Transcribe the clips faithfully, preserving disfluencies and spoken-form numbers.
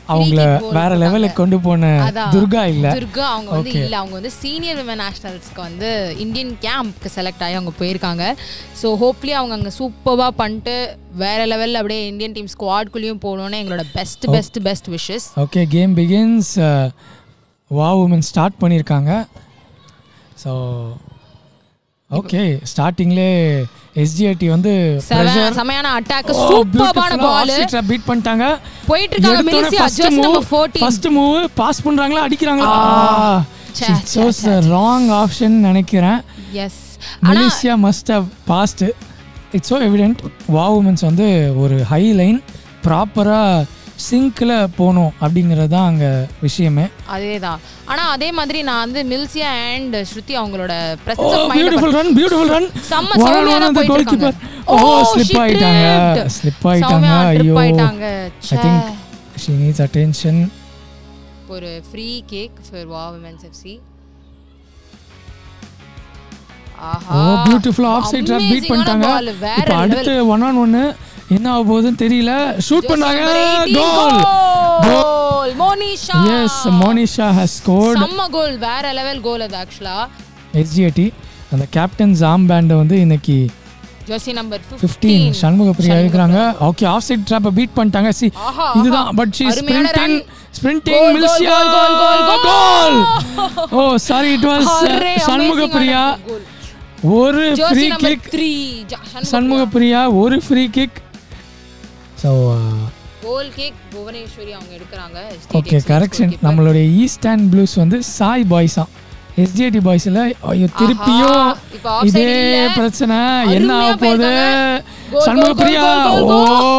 அவங்கள வேற லெவலுக்கு கொண்டு போன துர்கா இல்ல துர்கா அவங்க வந்து இல்ல அவங்க வந்து சீனியர் விமன் நேஷனல்ஸ்க்கு வந்து இந்தியன் கேம்ப்க்கு செலக்ட் ஆகி அவங்க போயிருக்காங்க. ஸோ ஹோப்ஃபுல்லி அவங்க அங்கே சூப்பராக பண்ணிட்டு வேற லெவலில் அப்படியே இந்தியன் டீம் ஸ்குவாட்குள்ளேயும் போகணுன்னு எங்களோட best best best wishes. Okay, game begins. Wow women start பண்ணியிருக்காங்க. ஸோ ஓகே, ஸ்டார்டிங்லே எஸ்ஜிஐடி வந்து சமையான அட்டாக், சூப்பரான பால் பீட் பண்ணிட்டாங்க. போயிட்டு இருக்காங்க மெலிசியா. ஜஸ்ட் நம்பர் பதினான்கு ஃபர்ஸ்ட் மூவ் பாஸ் பண்றாங்களா அடிக்குறாங்களா? சோஸ் தி ராங் ஆப்ஷன் நினைக்கிறேன். Yes, Melisia must have passed. It's so evident. Wow women's வந்து ஒரு ஹை லைன் ப்ராப்பரா சிங்க்ல போணும் அப்படிங்கிறது தான் அங்கே விஷயமே. அதே தான். ஆனால் அதே மாதிரி நான் வந்து மில்சியா அண்ட் ஸ்ருதி அவங்களோட presence of mind beautiful run beautiful run செம்ம சௌமியான கோல் கீப்பர். ஓ ஸ்லிப் ஆயிட்டாங்க ஸ்லிப் ஆயிட்டாங்க ஐயோ I think she needs attention. ஒரு free kick for wow women's FC. ஆஹா, oh beautiful off side drop beat பண்ணிட்டாங்க. இப்போ அடுத்து ஒன் ஆன் ஒன் என்ன ஆக போகுதுன்னு தெரியல. ஷூட் பண்ணாங்க. Goal goal Monisha. Yes, Monisha has scored. செம்ம கோல், வேற லெவல் கோல் அது ஆக்சுவலா. எஸ்ஜிஐடி அந்த கேப்டன் ஜாம் பேண்ட் வந்து இன்னைக்கு ஜெர்சி நம்பர் பதினைந்து சண்முகப்பிரியா இருக்கிறாங்க. Okay, off side drop beat பண்ணிட்டாங்க. சி இதுதான், but she sprinting sprinting Milsiya goal goal goal. Oh sorry, it was Shanmugapriya. ஒரு ஃப்ரீ கிக் சண்முகப்பிரியா, ஒரு free kick. So goal kick Bhuvaneswari அவங்க எடுக்கிறாங்க. Okay, correction. நம்மளுடைய ஈஸ்ட் அண்ட் ப்ளூஸ் வந்து சாய் பாய்ஸா. எஸ்ஜிடி பாய்ஸ்ல ஐயோ திருப்பியும் இதே பிரச்சனை. என்ன ஆக போகுது? சண்முகப்பிரியா ஓ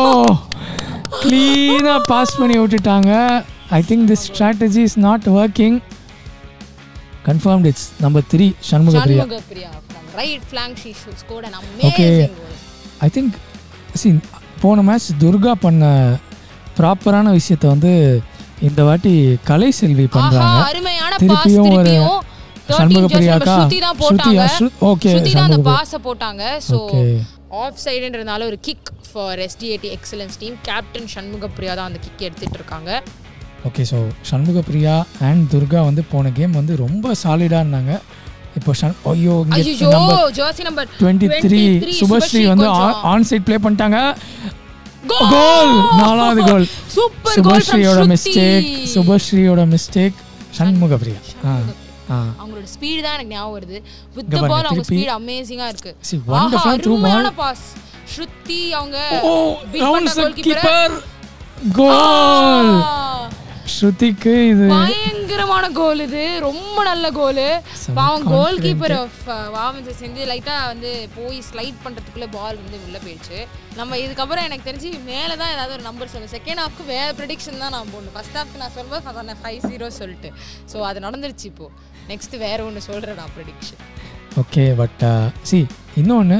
கிளீனா பாஸ் பண்ணி விட்டுட்டாங்க. I think this strategy is not working. Confirmed it's number three Shanmugapriya. Right flank she scored an amazing okay. goal. I think see போன மேட்ச் துர்கா பண்ண ப்ராப்பரான விஷயத்தை வந்து இந்த வாட்டி கலை செல்வி பண்றாங்க. அருமையான பாஸ். திருப்பியும் சண்முகப்பிரியாக்கா ஸ்ருதி தான் போட்டாங்க. ஓகே, ஸ்ருதி தான் அந்த பாஸ் போட்டாங்க. சோ ஆஃப் சைடுன்றதால ஒரு kick for SDAT excellence team. Captain Shanmugapriya தான் அந்த கிக் எடுத்துட்டு இருக்காங்க. Okay, so Shanmugapriya and Durga வந்து போன கேம் வந்து ரொம்ப சாலிடா இருந்தாங்க. இப்போ ஐயோ ஜெர்சி நம்பர் இருபத்தி மூன்று சுபஸ்ரீ வந்து ஆன் சைட் ப்ளே பண்ணிட்டாங்க. கோல், நாலாவது கோல். Super goal. சுபஸ்ரீயோட மிஸ்டேக் சுபஸ்ரீயோட மிஸ்டேக் சண்முகப்பிரியா. அவங்களோட ஸ்பீட் தான் எனக்கு ஞாபகம் வருது. வித் தி பால் அவங்க ஸ்பீட் அமேசிங்கா இருக்கு. See wonderful through ball pass. Shruti அவங்க ரவுண்ட்ஸ் கீப்பர். கோல். ஸ்ருதிக்கு இது பயங்கரமான கோல். இது ரொம்ப நல்ல கோல். பாவம் கோல் கீப்பர் ஆஃப் வாவன்ஸ் செஞ்சு லைட்டா வந்து போய் ஸ்லைட் பண்றதுக்குள்ள பால் வந்து உள்ள போயிடுச்சு. நம்ம இதுக்கப்புறம் எனக்கு தெரிஞ்சு மேலே தான் ஏதாவது ஒரு நம்பர் சொல்லுவேன். செகண்ட் ஹாஃப்க்கு வேற ப்ரெடிக்ஷன் தான் நான் போடணும். ஃபர்ஸ்ட் ஹாஃப்க்கு நான் சொல்லும்போது சொன்னேன் ஃபைவ் ஜீரோ சொல்லிட்டு. ஸோ அது நடந்துருச்சு. இப்போ நெக்ஸ்ட் வேற ஒன்று சொல்கிறேன் நான் ப்ரெடிக்ஷன். ஓகே, பட் சி இன்னொன்று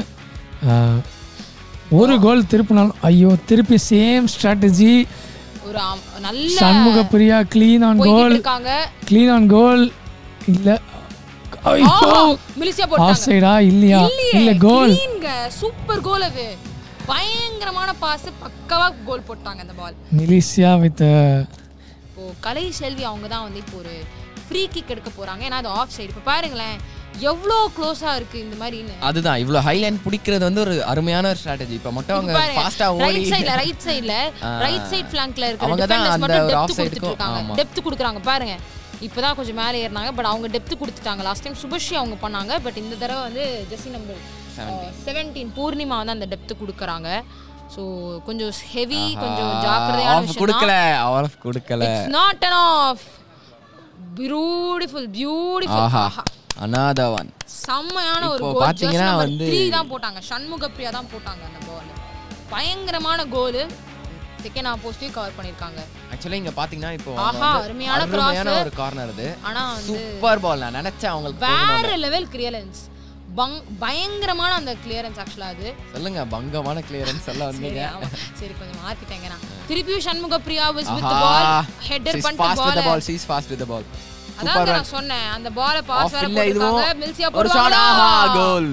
ஒரு கோல் திருப்பினாலும் ஐயோ திருப்பி சேம் ஸ்ட்ராட்டஜி. ஒரு நல்ல சண்முகப்பிரியா க்ளீன் ஆன் கோல் இருக்காங்க. க்ளீன் ஆன் கோல் இல்ல ஐயோ மிலிசியா போட்டாங்க. ஆஃப் சைடா இல்லையா? இல்ல கோல். க்ளீன்ங்க, சூப்பர் கோல். அது பயங்கரமான பாஸ், பக்கவா கோல் போட்டாங்க அந்த பால். மிலிசியா வித் ஓ கலை செல்வி அவங்க தான் வந்து இப்போ ஒரு ஃப்ரீ கிக் எடுக்க போறாங்க. ஏன்னா அது ஆஃப் சைடு. இப்போ பாருங்களேன் எவ்வளோ க்ளோஸா இருக்கு இந்த மாதிரி. அதுதான் இவ்வளோ ஹைலைன் பிடிக்கிறது வந்து ஒரு அருமையான ஸ்ட்ராட்டஜி. இப்போ மட்டும் அவங்க ஃபாஸ்டா ஓடி ரைட் சைடுல ரைட் சைடுல ரைட் சைடு ஃப்ளாங்க்ல இருக்க டிஃபெண்டர்ஸ் மட்டும் டெப்த் கொடுத்துட்டாங்க. டெப்த் கொடுக்குறாங்க பாருங்க. இப்போதான் கொஞ்சம் மேலே ஏறினாங்க. பட் அவங்க டெப்த் கொடுத்துட்டாங்க. லாஸ்ட் டைம் சுபஸ்ரீ அவங்க பண்ணாங்க. பட் இந்த தடவை வந்து ஜெர்சி நம்பர் பதினேழு பூர்ணிமா வந்து அந்த டெப்த் கொடுக்குறாங்க. ஸோ கொஞ்சம் ஹெவி, கொஞ்சம் ஜாக்கிரதையான விஷயம். கொடுக்கல ஆஃப் கொடுக்கல. It's not an off. Beautiful beautiful. another one. செம்மையான ஒரு கோல். பாத்தீங்கன்னா வந்து மூன்று தான் போட்டாங்க. சண்முகப்பிரியா தான் போட்டாங்க அந்த கோல். பயங்கரமான கோல். செகண்ட் ஆப்போசிட் கவர் பண்ணிருக்காங்க. एक्चुअली இங்க பாத்தீங்கன்னா இப்போ ஆஹா அருமையான கிராஸ். ஒரு கார்னர் இது. ஆனா சூப்பர் பால். நான் நினைச்சேன் அவங்களுக்கு வேற லெவல் கிளியரன்ஸ். பயங்கரமான அந்த கிளியரன்ஸ் ஆக்சுவலா. அது சொல்லுங்க பங்கமான கிளியரன்ஸ் எல்லாம் வந்தீங்க. சரி கொஞ்சம் மாத்திட்டேங்க நான். திருப்பியும் Shanmugapriya was with the ball. Header பண்ணிட்டு ball. she is fast with the ball. அதான் நான் சொன்னேன் அந்த பால பாஸ் வர போட்டாங்க. மில்சியா போடுவாங்க. கோல்.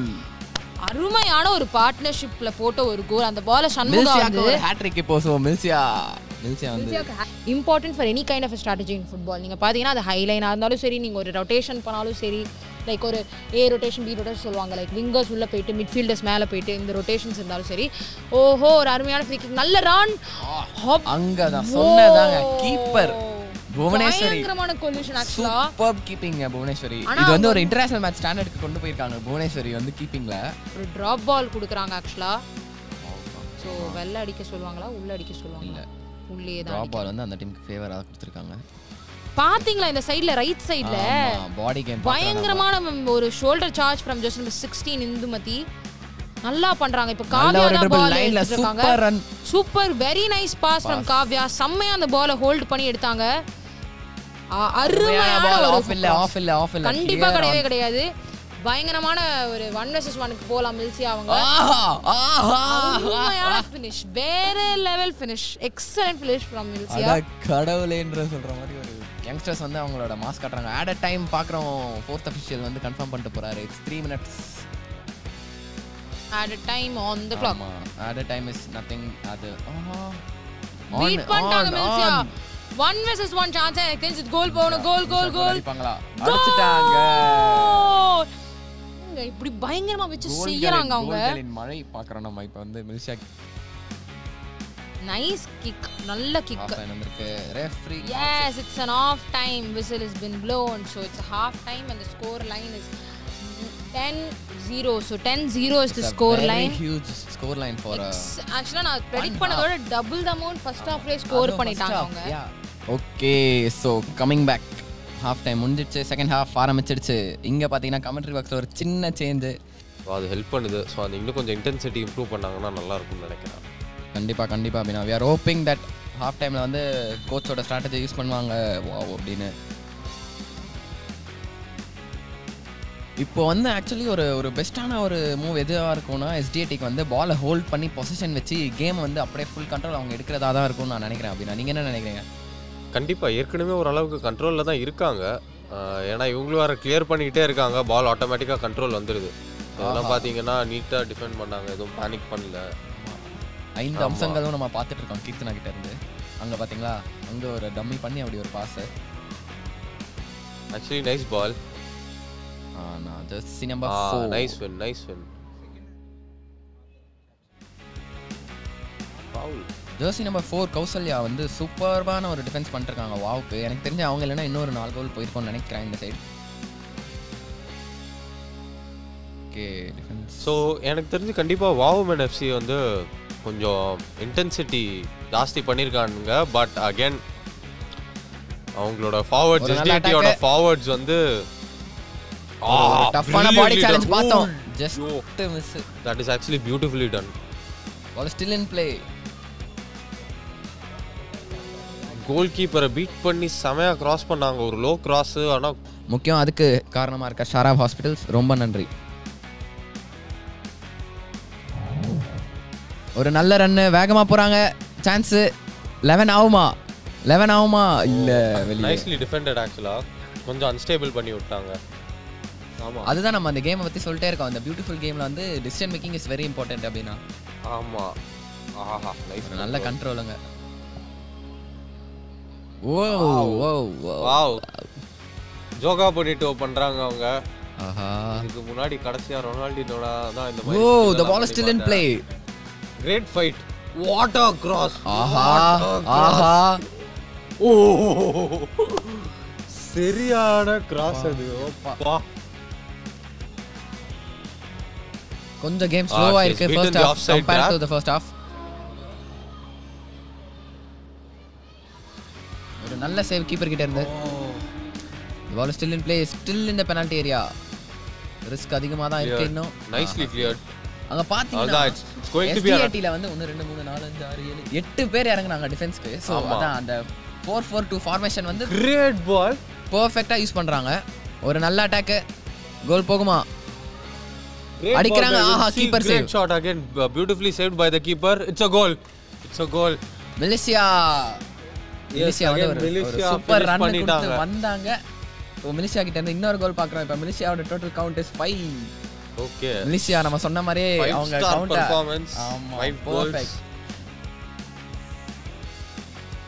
அருமையான ஒரு பார்ட்னர்ஷிப்ல போட்ட ஒரு கோல். அந்த பால சண்முகா வந்து ஒரு ஹேட்ரிக் இப்போ. சோ மில்சியா மில்சியா வந்து important for any kind of strategy in football. நீங்கள் பார்த்தீங்கன்னா அது ஹைலைனாக இருந்தாலும் சரி, நீங்கள் ஒரு ரொட்டேஷன் பண்ணாலும் சரி, லைக் ஒரு ஏ ரொட்டேஷன் பி ரொட்டேஷன் சொல்லுவாங்க, லைக் விங்கர்ஸ் உள்ளே போயிட்டு மிட்ஃபீல்டர்ஸ் மேலே போயிட்டு இந்த ரொட்டேஷன்ஸ் இருந்தாலும் சரி, ஓஹோ ஒரு அருமையான ஃப்ரீ கிக், நல்ல ரன், அங்கே தான் சொன்னதாங்க கீப்பர் புவனேஸ்வரி பயங்கரமான கொல்யூஷன் ஆக்சுவலா சூப்பர் கீப்பிங்க புவனேஸ்வரி. இது வந்து ஒரு இன்டர்நேஷனல் மேட்ச் ஸ்டாண்டர்டுக்கு கொண்டு போயிருக்காங்க புவனேஸ்வரி வந்து கீப்பிங்ல. ஒரு டிராப் பால் கொடுக்குறாங்க ஆக்சுவலா. ஸோ வெள்ள அடிக்க சொல்லுவாங்களா உள்ள அடிக்க சொல்லுவாங்களா? உள்ளே தான் டிராப் பால் வந்து அந்த டீமுக்கு ஃபேவரா கொடுத்துருக்காங்க. பாத்தீங்களா இந்த சைடுல ரைட் சைடுல பாடி கேம் பயங்கரமான ஒரு shoulder charge from just number sixteen Indumathi நல்லா பண்றாங்க. இப்ப காவ்யா தான் பால் எடுத்துட்டாங்க. Super run, super very nice pass from Kavya. செம்மையா அந்த பாலை ஹோல்ட் பண்ணி எடுத்தாங்க. அருமையான ஒரு ஆஃப் இல்ல ஆஃப் இல்ல ஆஃப் இல்ல கண்டிப்பா கிடையவே கிடையாது. பயங்கரமான ஒரு ஒன் வெர்சஸ் ஒன்னுக்கு போலாம் மில்சியா அவங்க. அருமையான ஃபினிஷ், வேற level finish, excellent finish from மில்சியா. அட கடவுளேன்ற சொல்ற மாதிரி ஒரு யங்ஸ்டர்ஸ் வந்து அவங்களோட மாஸ் காட்டுறாங்க. ஆட் அ டைம் பார்க்குறோம். ஃபோர்த் அஃபிஷியல் வந்து கன்ஃபார்ம் பண்ணிட்டு போறாரு. It's three minutes added time on the clock. Added time is nothing. அது பீட் பண்ணிட்டாங்க மில்சியா. one versus one chance. எனக்கு தெரிஞ்சு கோல் போகணும். கோல் கோல் கோல் அடிப்பாங்களா? அடிச்சிட்டாங்க. இப்படி பயங்கரமா வெச்சு செய்யறாங்க அவங்க. கோல்களின் மழை பார்க்கறோம் நம்ம இப்போ வந்து மில்சியா. நைஸ் கிக், நல்ல கிக். ஆஃப் டைம் வந்திருக்கு. Referee yes it's an off time whistle has been blown, so it's a half time and the score line is ten zero. so ten zero is the score line. Very huge score line for a actually நான் predict பண்ணதோட double the amount first half ல score பண்ணிட்டாங்க அவங்க. Okay so coming back. Half time முடிஞ்சிடுச்சு, second half ஆரம்பிச்சிடுச்சு. இங்க பாத்தீங்கன்னா commentary பாக்ஸ்ல ஒரு சின்ன சேஞ்ச் அது ஹெல்ப் பண்ணுது. ஸோ அது இன்னும் கொஞ்சம் இன்டென்சிட்டி இம்ப்ரூவ் பண்ணாங்கன்னா நல்லா இருக்கும்னு நினைக்கிறேன். கண்டிப்பா கண்டிப்பா அப்படின்னா we are hoping that half timeல வந்து கோச்சோட ஸ்ட்ராட்டஜி யூஸ் பண்ணுவாங்க வாவ் அப்படின்னு. இப்போ வந்து ஆக்சுவலி ஒரு ஒரு பெஸ்ட்டான ஒரு மூவ் எதுவாக இருக்கும்னா எஸ்டிஏடிக்கு வந்து பாலை ஹோல்ட் பண்ணி பொசிஷன் வச்சு கேம் வந்து அப்படியே ஃபுல் கண்ட்ரோல் அவங்க எடுக்கிறதா தான் இருக்கும்னு நான் நினைக்கிறேன். அப்படின்னா நீங்கள் என்ன நினைக்கிறீங்க? கண்டிப்பாக ஏற்கனவே ஓரளவுக்கு கண்ட்ரோலில் தான் இருக்காங்க. ஏன்னா இவங்களும் வேறு கிளியர் பண்ணிக்கிட்டே இருக்காங்க. பால் ஆட்டோமேட்டிக்காக கண்ட்ரோல் வந்துடுது. அதெல்லாம் பார்த்தீங்கன்னா நீட்டாக டிஃபெண்ட் பண்ணாங்க, எதுவும் பேனிக் பண்ணல. ஐந்து அம்சங்களும் நம்ம பார்த்துட்டு இருக்கோம் கீர்த்தனா கிட்ட இருந்து. அங்கே பார்த்தீங்களா அங்கே ஒரு டம்மி பண்ணி அப்படி ஒரு பாஸ். Actually nice ball. நான் ஜெர்சி நம்பர் நான்கு nice win nice win. Foul. Jersey number நான்கு கௌசல்யா வந்து சூப்பர்பான ஒரு டிஃபென்ஸ் பண்ணிருக்காங்க வாவுக்கு. எனக்கு தெரிஞ்சு அவங்க இல்லைன்னா இன்னொரு நாலு கோல் போயிருக்கோம்னு நினைக்கிறேன் இந்த சைடு. Okay defence. ஸோ எனக்கு தெரிஞ்சு கண்டிப்பாக வாவுமன் எஃப்சி வந்து கொஞ்சம் இன்டென்சிட்டி ஜாஸ்தி பண்ணியிருக்கானுங்க. பட் அகேன் அவங்களோட ஃபார்வர்ட்ஸ் எஸ்டிஏடியோட ஃபார்வர்ட்ஸ் வந்து டஃப்பான பாடி சேலஞ்ச் பார்த்தோம். Just miss. That is actually beautifully done. Ball still in play. Goal கீப்பரை பீட் பண்ணி செமையா கிராஸ் பண்ணாங்க. ஒரு லோ கிராஸ். ஆனா முக்கியம் அதுக்கு காரணமா இருக்க ஷாராப் ஹாஸ்பிடல்ஸ் ரொம்ப நன்றி. ஒரு நல்ல ரன் வேகமா போறாங்க. சான்ஸ் பதினொன்று ஆகுமா? பதினொன்று ஆகுமா? இல்ல வெளிய. நைஸ்லி டிஃபெண்டட் ஆக்சுவலா. கொஞ்சம் அன்ஸ்டேபிள் பண்ணி விட்டாங்க. ஆமா அதுதான் நம்ம அந்த கேமை பத்தி சொல்லிட்டே இருக்கோம். அந்த பியூட்டிஃபுல் கேம்ல வந்து decision making is very important அப்படினா. ஆமா. ஆஹா நைஸ். நல்ல கண்ட்ரோலுங்க. ஓ ஓ வாவ். ஜோகா பண்ணிட்டு பண்றாங்க அவங்க. ஆஹா. இதுக்கு முன்னாடி கடைசியா ரொனால்டினோட தான் இந்த மாதிரி. ஓ the ball is still in play. Great fight. What a cross. ஆஹா ஆஹா. ஓ சரியான கிராஸ் அது. அப்பா கொஞ்சம் கேம் ஸ்லோவா இருக்கு first half compared to the first half. ஒரு நல்ல சேவ் கீப்பர் கிட்ட இருந்து. The ball is still in play, still in the penalty area. Risk அதிகமா தான் இருக்கு இன்னும். Nicely cleared. அங்க பாத்தீங்கன்னா it's going to be S D A T ல வந்து one two three four five six seven seven எட்டு பேர் இறங்குனாங்க டிஃபென்ஸ்க்கு. சோ அதான் அந்த four four two ஃபார்மேஷன் வந்து great ball பெர்ஃபெக்ட்டா யூஸ் பண்றாங்க. ஒரு நல்ல அட்டாக். கோல் போகுமா? அடிக்கறாங்க. ஆஹா keeper save. Great shot again, beautifully saved by the keeper. It's a goal. It's a goal. மிலிஷியா மிலிஷியா வந்து ஒரு சூப்பர் ரன் கொடுத்து வந்தாங்க. இப்போ மிலிஷியா கிட்ட இருந்து இன்னொரு கோல் பார்க்கறோம். இப்போ மிலிஷியாவோட total count is five. Okay. மிலிஷியா நம்ம சொன்ன மாதிரியே அவங்க கவுண்ட் பெர்ஃபார்மன்ஸ் five goals.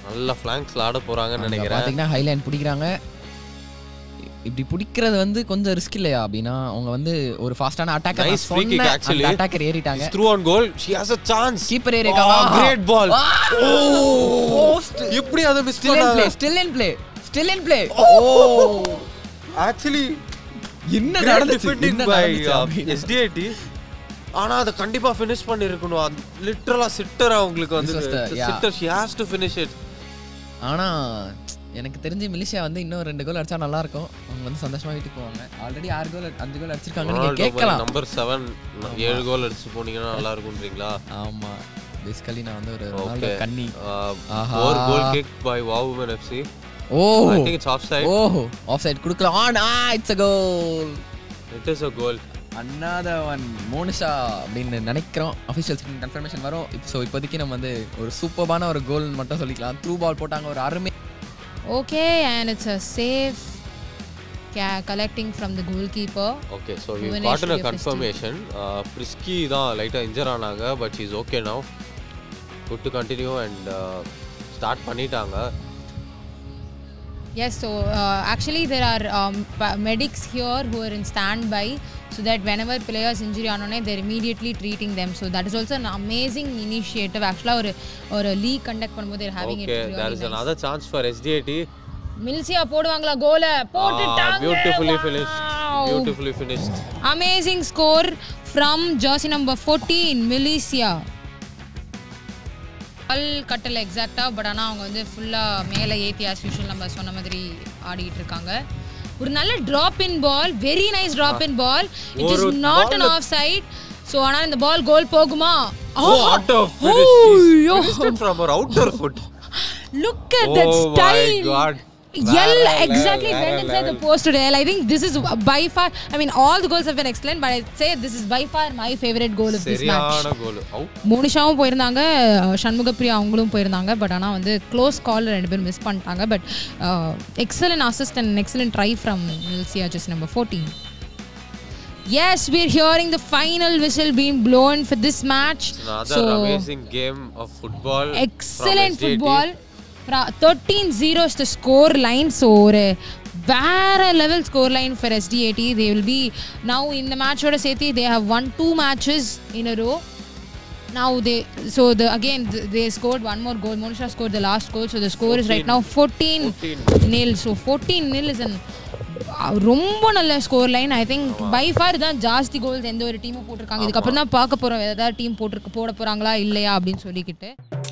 நல்ல ஃபிளாங்க்ஸ்ல ஆட போறாங்கன்னு நினைக்கிறேன். பாத்தீங்கன்னா ஹைலைன் பிடிக்கிறாங்க. இப்படி பிடிக்கிறது வந்து கொஞ்சம் ரிஸ்க் இல்லையா அப்படின்னா அவங்க வந்து ஒரு ஃபாஸ்டான attacker nice free kick actually attacker ஏறிட்டாங்க. Through on goal she has a chance. Keeper ஏறிக்காவா கிரேட் பால். போஸ்ட் எப்படி அத மிஸ் ஸ்டில் இன் பண்ணாங்க? Play still in play still in play ஓ एक्चुअली என்ன நடந்துச்சு defending by S D I T. ஆனா அத கண்டிப்பா ஃபினிஷ் பண்ணிருக்கணும். லிட்டரலா சிட்டர் அவங்களுக்கு வந்து sitter she has to finish it. ஆனா எனக்கு தெரிஞ்சு மலேசியா வந்து இன்னும் ரெண்டு கோல் அடிச்சா நல்லா இருக்கும். அவங்க வந்து சந்தோஷமா வீட்டுக்கு போவாங்க. ஆல்ரெடி ஆறு கோல் அஞ்சு கோல் அடிச்சிருக்காங்க. நீங்க கேட்கலாம் நம்பர் செவன் ஏழு கோல் அடிச்சு போனீங்கன்னா நல்லா இருக்கும்ன்றீங்களா? ஆமா பேசிக்கலி நான் வந்து ஒரு ரொனால்டோ கன்னி. Four goal kick by wow women F C. ஓ I think it's offside. ஓ ஆஃப்சைட் குடுக்கலாம். ஆன் ஆ it's a goal. It is a goal. another one Monisha அப்படின்னு நினைக்கிறோம். அஃபிஷியல்ஸ் கன்ஃபர்மேஷன் வரும். ஸோ இப்போதைக்கு நம்ம வந்து ஒரு சூப்பர்பான ஒரு கோல் மட்டும் சொல்லிக்கலாம். த்ரூ பால் போட்டாங்க ஒரு அருமை. Okay, and it's a safe collecting from the goalkeeper. Okay, so we've gotten a confirmation. Uh, Prisky da lighta injure aananga, but she's okay now. Good to continue and uh, start பண்ணிட்டாங்க. Yes, so uh, actually there are um, medics here who are in standby so that whenever players injury aanone they're immediately treating them. So that is also an amazing initiative. Actually or or a league conduct பண்ணும்போது they're having okay, it really there is nice. Another chance for S D I T. மில்சியா போடுவாங்களா கோல போட்டுட்டாங்க. Beautifully wow. finished. Beautifully finished. Amazing score from jersey number fourteen Milicia. பல் கட்டல எக்ஸாக்ட்டா but ஆனா அவங்க வந்து ஃபுல்லா மேலே ஏத்தி as usual நம்ம சொன்ன மாதிரி ஆடிட்டு இருக்காங்க. ஒரு நல்ல drop in ball, very nice drop in ball. It is not an offside. So ஆனா இந்த பால் கோல் போகுமா? Oh, out of finished from her outer foot. Look at that style. Oh my god. Yell exactly went inside the post today. I think this is by far, I mean all the goals have been excellent, but I say this is by far my favorite goal of this match. சரியான கோல். மோனிஷாவும் போயிருந்தாங்க, சண்முகப்பிரியா அவங்களும் போயிருந்தாங்க. But ஆனா வந்து close கால் ரெண்டு பேரும் miss பண்ணிட்டாங்க. But excellent assist and excellent try from மில்சியா jersey number fourteen. Yes, we're hearing the final whistle being blown for this match. Another so, amazing game of football. Excellent football. thirteen zero is the score line. So ஒரு வேற level score line for S D I T. They will be now in the match oda sethi they have won two matches in a row. Now they so the again they scored one more goal. Monisha scored the last goal, so the score fourteen, is right now fourteen nil. So fourteen nil is an ரொம்ப நல்ல score line. I think by far தான் ஜாஸ்தி goals எந்த ஒரு டீமும் போட்டிருக்காங்க. இதுக்கப்புறம் தான் பார்க்க போகிறோம் ஏதாவது டீம் போட்டிருக்கு போட போகிறாங்களா இல்லையா அப்படின்னு சொல்லிக்கிட்டு.